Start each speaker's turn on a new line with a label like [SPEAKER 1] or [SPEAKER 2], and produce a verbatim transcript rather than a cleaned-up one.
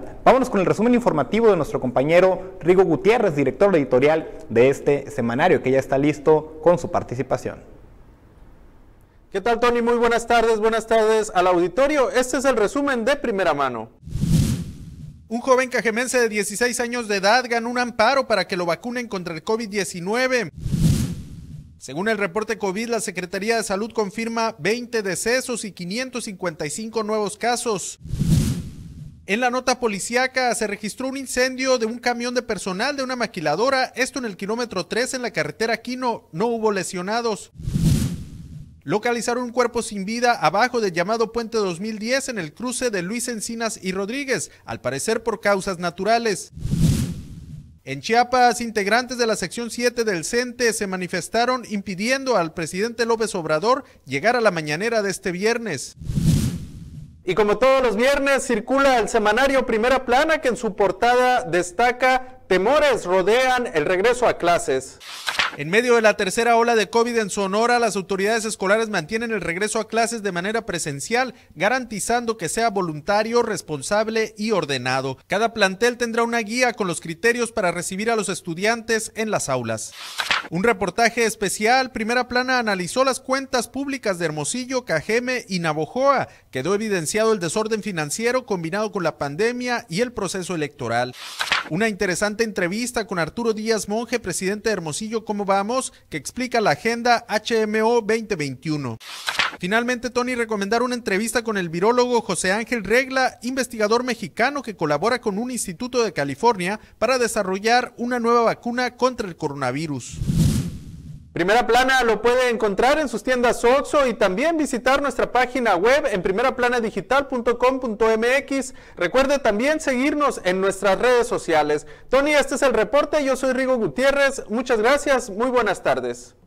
[SPEAKER 1] Vámonos con el resumen informativo de nuestro compañero Rigo Gutiérrez, director editorial de este semanario, que ya está listo con su participación.
[SPEAKER 2] ¿Qué tal, Tony? Muy buenas tardes, buenas tardes al auditorio. Este es el resumen de primera mano. Un joven cajemense de dieciséis años de edad ganó un amparo para que lo vacunen contra el COVID diecinueve. Según el reporte COVID, la Secretaría de Salud confirma veinte decesos y quinientos cincuenta y cinco nuevos casos. En la nota policíaca se registró un incendio de un camión de personal de una maquiladora, esto en el kilómetro tres en la carretera Quino, no hubo lesionados. Localizaron un cuerpo sin vida abajo del llamado Puente dos mil diez en el cruce de Luis Encinas y Rodríguez, al parecer por causas naturales. En Chiapas, integrantes de la sección siete del CENTE se manifestaron impidiendo al presidente López Obrador llegar a la mañanera de este viernes. Y como todos los viernes, circula el semanario Primera Plana, que en su portada destaca: temores rodean el regreso a clases. En medio de la tercera ola de COVID en Sonora, las autoridades escolares mantienen el regreso a clases de manera presencial, garantizando que sea voluntario, responsable y ordenado. Cada plantel tendrá una guía con los criterios para recibir a los estudiantes en las aulas. Un reportaje especial, Primera Plana analizó las cuentas públicas de Hermosillo, Cajeme y Navojoa. Quedó evidenciado el desorden financiero combinado con la pandemia y el proceso electoral. Una interesante entrevista con Arturo Díaz Monge, presidente de Hermosillo ¿Cómo vamos?, que explica la agenda H M O veinte veintiuno. Finalmente, Tony, recomendar una entrevista con el virólogo José Ángel Regla, investigador mexicano que colabora con un instituto de California para desarrollar una nueva vacuna contra el coronavirus. Primera Plana lo puede encontrar en sus tiendas Oxxo y también visitar nuestra página web en primera plana digital punto com punto m x. Recuerde también seguirnos en nuestras redes sociales. Tony, este es el reporte. Yo soy Rigo Gutiérrez. Muchas gracias. Muy buenas tardes.